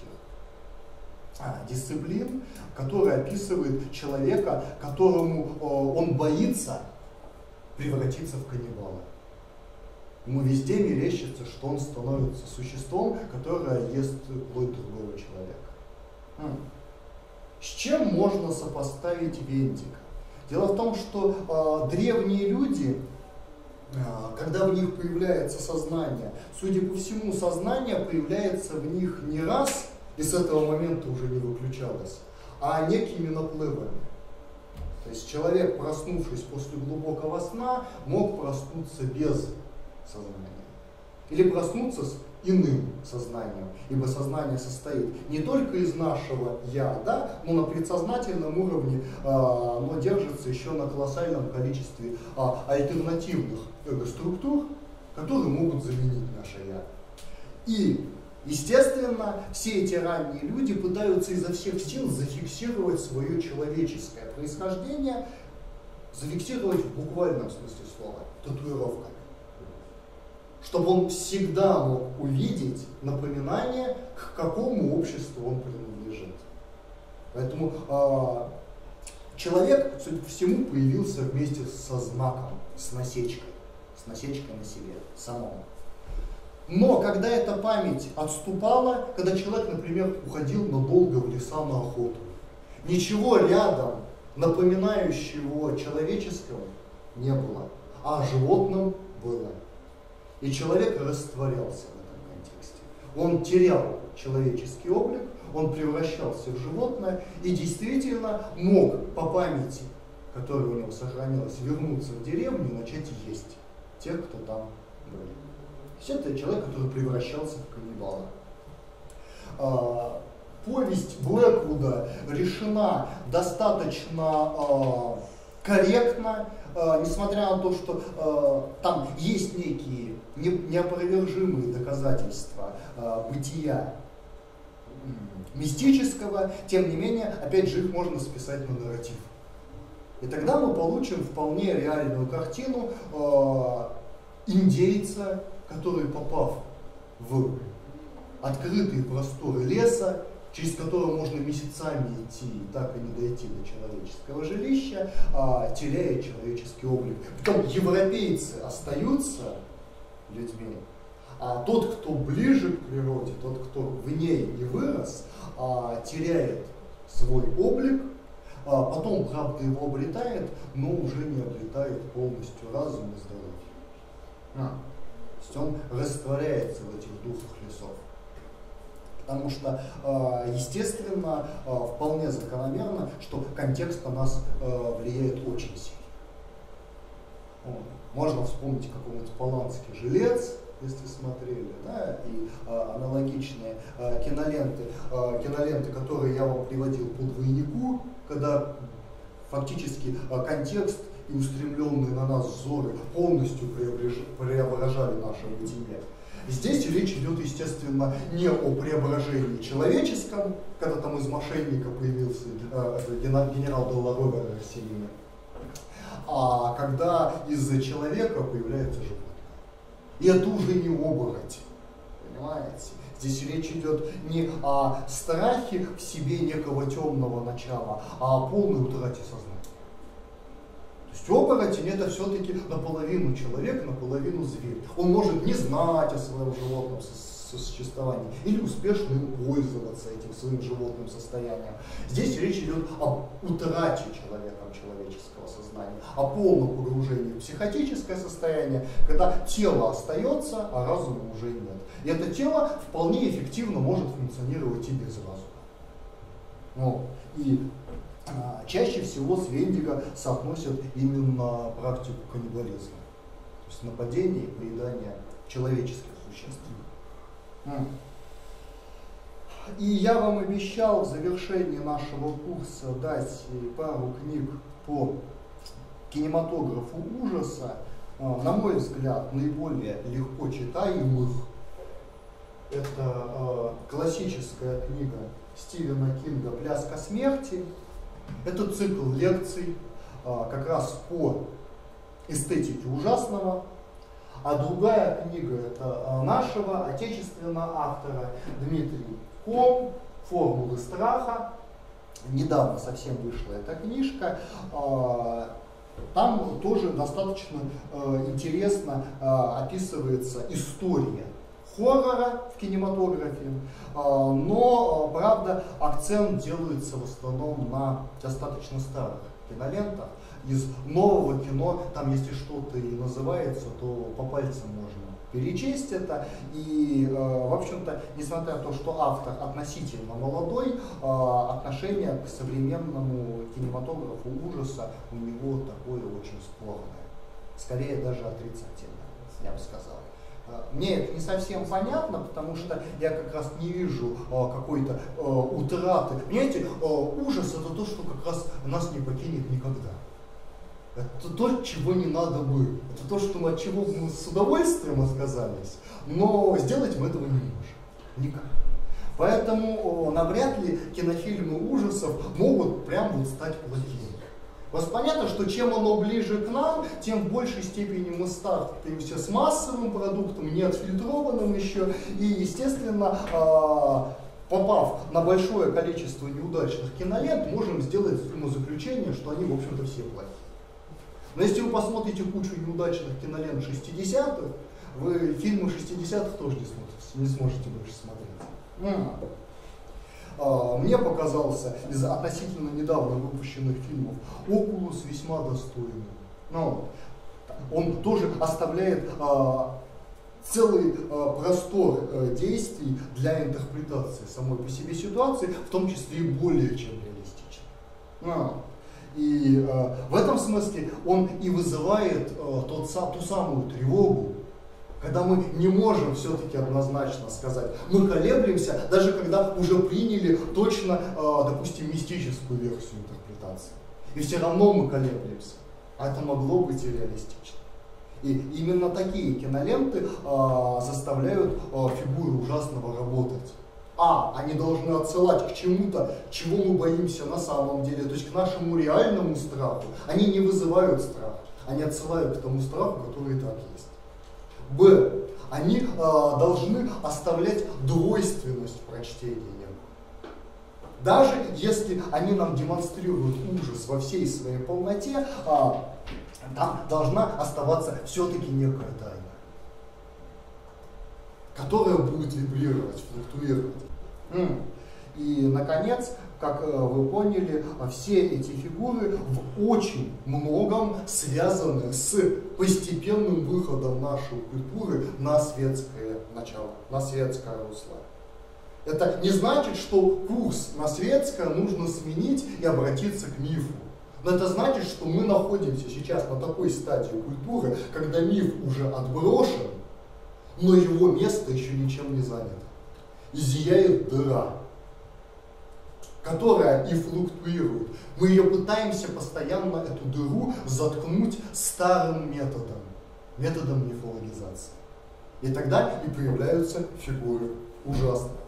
а, дисциплин, который описывает человека, которому а, он боится превратиться в каннибала. Ему везде мерещится, что он становится существом, которое ест плоть другого человека. С чем можно сопоставить Вендига? Дело в том, что э, древние люди, э, когда в них появляется сознание, судя по всему, сознание появляется в них не раз, и с этого момента уже не выключалось, а некими наплывами. То есть человек, проснувшись после глубокого сна, мог проснуться без сознания. Или проснуться с иным сознанием, ибо сознание состоит не только из нашего «я», да, но на предсознательном уровне э, оно держится еще на колоссальном количестве э, альтернативных эго-структур, которые могут заменить наше «я». И, естественно, все эти ранние люди пытаются изо всех сил зафиксировать свое человеческое происхождение, зафиксировать в буквальном смысле слова, татуировками, чтобы он всегда мог увидеть напоминание, к какому обществу он принадлежит. Поэтому э, человек, судя по всему, появился вместе со знаком, с насечкой, с насечкой на себе самому. Но когда эта память отступала, когда человек, например, уходил надолго в леса на охоту, ничего рядом напоминающего человеческого не было, а животным было. И человек растворялся в этом контексте. Он терял человеческий облик, он превращался в животное и действительно мог по памяти, которая у него сохранилась, вернуться в деревню и начать есть тех, кто там был. То есть это человек, который превращался в каннибала. А, повесть Блэквуда решена достаточно а, корректно, Uh, несмотря на то, что uh, там есть некие не, неопровержимые доказательства uh, бытия мистического, тем не менее, опять же, их можно списать на нарратив. И тогда мы получим вполне реальную картину uh, индейца, который, попав в открытые просторы леса, через который можно месяцами идти и так и не дойти до человеческого жилища, а, теряет человеческий облик. Притом европейцы остаются людьми, а тот, кто ближе к природе, тот, кто в ней не вырос, а, теряет свой облик, а, потом, правда, его обретает, но уже не обретает полностью разум и здоровье. А, то есть он растворяется в этих духах лесов. Потому что, естественно, вполне закономерно, что контекст на нас влияет очень сильно. Можно вспомнить какой-нибудь «Поланский жилец», если смотрели, да, и аналогичные киноленты, киноленты, которые я вам приводил по «Двойнику», когда фактически контекст и устремленные на нас взоры полностью преображали наше бытие. Здесь речь идет, естественно, не о преображении человеческом, когда там из мошенника появился э, генерал Долларовер Россини, а когда из человека появляется животное. И это уже не оборотень, понимаете? Здесь речь идет не о страхе в себе некого темного начала, а о полной утрате сознания. То есть оборотень — это все-таки наполовину человек, наполовину зверь. Он может не знать о своем животном сосуществования, или успешно им пользоваться этим своим животным состоянием. Здесь речь идет об утрате человеком человеческого сознания, о полном погружении в психотическое состояние, когда тело остается, а разума уже нет. И это тело вполне эффективно может функционировать и без разума. Ну, и а, чаще всего с Вендиго соотносят именно практику каннибализма. То есть нападение и поедание человеческих существ. И я вам обещал в завершении нашего курса дать пару книг по кинематографу ужаса, на мой взгляд, наиболее легко читаемых. Это классическая книга Стивена Кинга «Пляска смерти». Это цикл лекций как раз по эстетике ужасного. А другая книга — это нашего отечественного автора Дмитрий Ком «Формулы страха». Недавно совсем вышла эта книжка. Там тоже достаточно интересно описывается история хоррора в кинематографе, но, правда, акцент делается в основном на достаточно старых кинолентах. Из нового кино, там если что-то и называется, то по пальцам можно перечесть это. И, э, в общем-то, несмотря на то, что автор относительно молодой, э, отношение к современному кинематографу ужаса у него такое очень спорное. Скорее даже отрицательное, я бы сказал. Мне это не совсем понятно, потому что я как раз не вижу э, какой-то э, утраты. Понимаете, э, ужас — это то, что как раз нас не покинет никогда. Это то, чего не надо бы. Это то, что, от чего мы с удовольствием отказались, но сделать мы этого не можем. Никак. Поэтому навряд ли кинофильмы ужасов могут прям вот стать плохими. Просто понятно, что чем оно ближе к нам, тем в большей степени мы сталкиваемся с массовым продуктом, не отфильтрованным еще, и, естественно, попав на большое количество неудачных кинолент, можем сделать умозаключение, что они, в общем-то, все плохие. Но если вы посмотрите кучу неудачных кинолент шестидесятых, вы фильмы шестидесятых тоже не, смотрите, не сможете больше смотреть. Mm. Мне показался из относительно недавно выпущенных фильмов «Окулус» весьма достойным. Но он тоже оставляет а, целый а, простор а, действий для интерпретации самой по себе ситуации, в том числе и более чем реалистично. А. И э, в этом смысле он и вызывает э, тот, ту самую тревогу, когда мы не можем все-таки однозначно сказать. Мы колеблемся, даже когда уже приняли точно, э, допустим, мистическую версию интерпретации. И все равно мы колеблемся. А это могло быть и реалистично. И именно такие киноленты э, заставляют э, фигуры ужасного работать. А, они должны отсылать к чему-то, чего мы боимся на самом деле, то есть к нашему реальному страху. Они не вызывают страх, они отсылают к тому страху, который и так есть. Б. Они э, должны оставлять двойственность в прочтении. Даже если они нам демонстрируют ужас во всей своей полноте, э, там должна оставаться все-таки некая тайна, которая будет вибрировать, флуктуировать. И, наконец, как вы поняли, все эти фигуры в очень многом связаны с постепенным выходом нашей культуры на светское начало, на светское русло. Это не значит, что курс на светское нужно сменить и обратиться к мифу. Но это значит, что мы находимся сейчас на такой стадии культуры, когда миф уже отброшен, но его место еще ничем не занято. И зияет дыра, которая и флуктуирует. Мы ее пытаемся постоянно, эту дыру, заткнуть старым методом, методом мифологизации. И тогда и появляются фигуры ужасные.